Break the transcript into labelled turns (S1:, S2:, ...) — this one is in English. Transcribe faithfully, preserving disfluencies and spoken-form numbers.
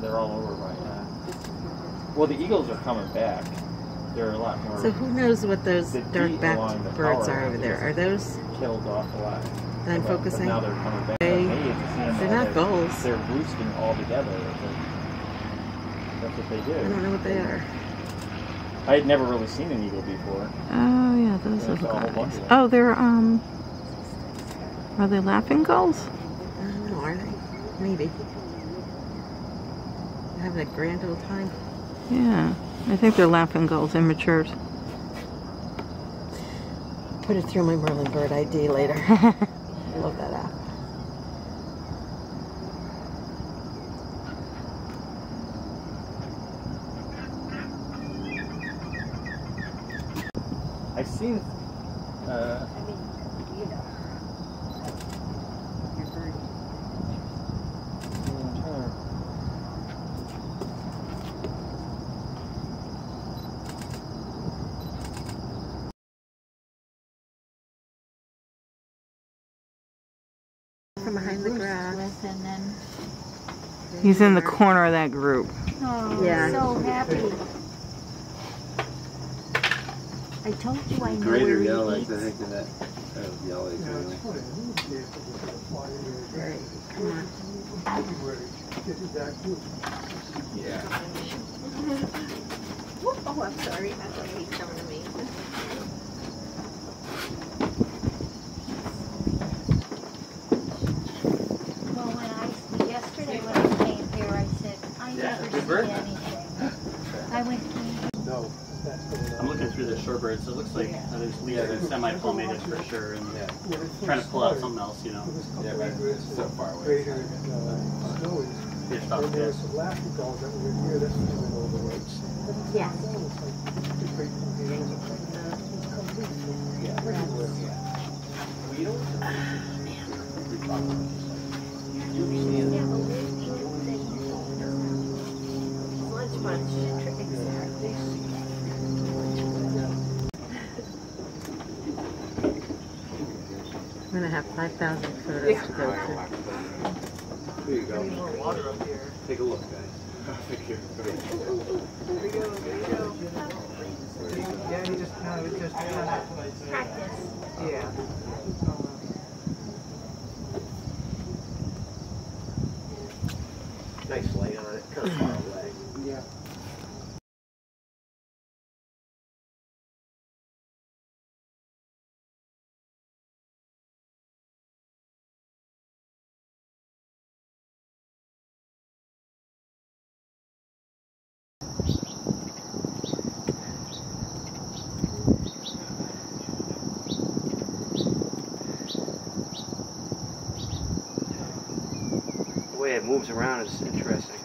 S1: they're all over right now. Well, the eagles are coming back. They're a lot more.
S2: So who knows what those dark-backed
S1: the
S2: birds are over there? Are those
S1: killed off a lot?
S2: that I'm
S1: but,
S2: focusing?
S1: But now they're coming back.
S2: They,
S1: they're
S2: not gulls.
S1: They're roosting all together. That's what they do.
S2: I don't know what they are.
S1: I had never really seen an eagle before.
S3: Oh yeah, those are guys. Oh, they're um. Are they laughing gulls?
S2: I don't know. Are they? Maybe. They're having a grand old time.
S3: Yeah, I think they're laughing gulls, immature.
S2: Put it through my Merlin bird I D later. I love that app.
S1: I've seen. Uh,
S2: I mean, you know, your bird. From behind the grass.
S4: And then,
S3: He's in the corner of that group.
S4: oh,
S2: Yeah.
S4: so happy. I told you I know
S5: Greater
S4: where he
S5: yellow,
S4: eats.
S5: I think, than that kind of yellow anyway.
S2: Right, come on.
S5: Yeah.
S2: Oh, I'm sorry. That's what he's coming to me.
S4: Well, when I, yesterday when I came here, I said, I
S5: Yeah,
S4: never
S5: good
S4: see
S5: bird.
S4: anything. I went,
S5: No.
S6: I'm looking through the shorebirds, so it looks like uh, there's leaves that are semi-palmated for sure, and
S5: Yeah.
S6: trying to pull out something else, you know.
S5: Yeah, but it's so far away.
S7: Greater snow is.
S6: Pitch off
S7: And there were
S6: this.
S7: some laughing gulls that were in here, that's the middle of the woods.
S4: yeah.
S2: Lunch bunch. Exactly. I'm gonna have five thousand photos to go through.
S5: Here you go.
S7: More water up here.
S5: Take a look, guys. Thank you.
S7: There we go, there you go. Yeah, you just kind of, just kind of.
S4: Practice.
S7: Yeah.
S5: Nice light on it, kind of far away.
S7: Yeah.
S5: The way it moves around is interesting.